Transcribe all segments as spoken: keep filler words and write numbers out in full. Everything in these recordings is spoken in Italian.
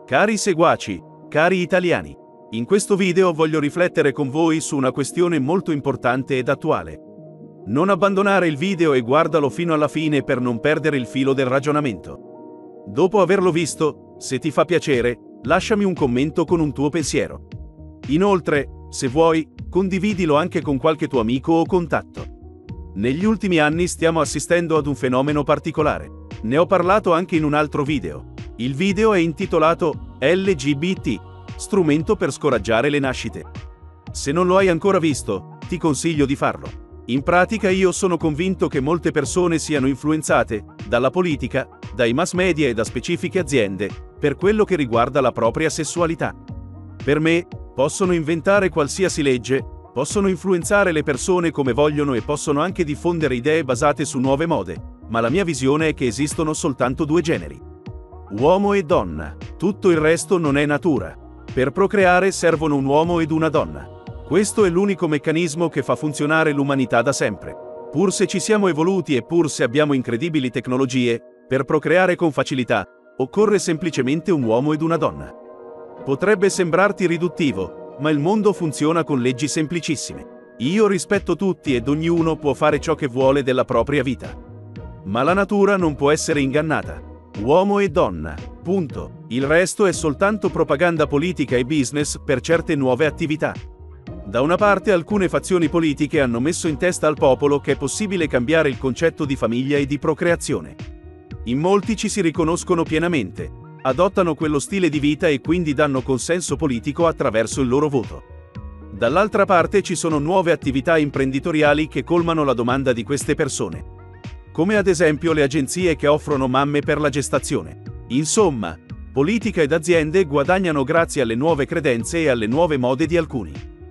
Cari seguaci, cari italiani, in questo video voglio riflettere con voi su una questione molto importante ed attuale. Non abbandonare il video e guardalo fino alla fine per non perdere il filo del ragionamento. Dopo averlo visto, se ti fa piacere, lasciami un commento con un tuo pensiero. Inoltre, se vuoi, condividilo anche con qualche tuo amico o contatto. Negli ultimi anni stiamo assistendo ad un fenomeno particolare. Ne ho parlato anche in un altro video. Il video è intitolato L G B T, strumento per scoraggiare le nascite. Se non lo hai ancora visto, ti consiglio di farlo. In pratica io sono convinto che molte persone siano influenzate dalla politica, dai mass media e da specifiche aziende, per quello che riguarda la propria sessualità. Per me, possono inventare qualsiasi legge, possono influenzare le persone come vogliono e possono anche diffondere idee basate su nuove mode, ma la mia visione è che esistono soltanto due generi. Uomo e donna. Tutto il resto non è natura. Per procreare servono un uomo ed una donna. Questo è l'unico meccanismo che fa funzionare l'umanità da sempre. Pur se ci siamo evoluti e pur se abbiamo incredibili tecnologie, per procreare con facilità, occorre semplicemente un uomo ed una donna. Potrebbe sembrarti riduttivo, ma il mondo funziona con leggi semplicissime. Io rispetto tutti ed ognuno può fare ciò che vuole della propria vita. Ma la natura non può essere ingannata. Uomo e donna. Punto. Il resto è soltanto propaganda politica e business per certe nuove attività. Da una parte alcune fazioni politiche hanno messo in testa al popolo che è possibile cambiare il concetto di famiglia e di procreazione. In molti ci si riconoscono pienamente, adottano quello stile di vita e quindi danno consenso politico attraverso il loro voto. Dall'altra parte ci sono nuove attività imprenditoriali che colmano la domanda di queste persone. Come ad esempio le agenzie che offrono mamme per la gestazione. Insomma, politica ed aziende guadagnano grazie alle nuove credenze e alle nuove mode di alcuni.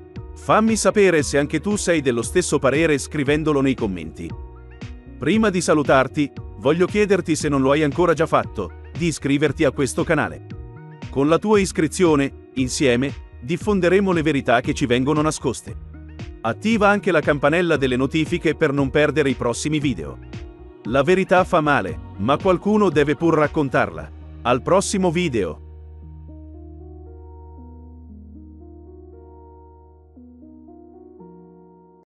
Fammi sapere se anche tu sei dello stesso parere scrivendolo nei commenti. Prima di salutarti, voglio chiederti, se non lo hai ancora già fatto, di iscriverti a questo canale. Con la tua iscrizione, insieme, diffonderemo le verità che ci vengono nascoste. Attiva anche la campanella delle notifiche per non perdere i prossimi video. La verità fa male, ma qualcuno deve pur raccontarla. Al prossimo video!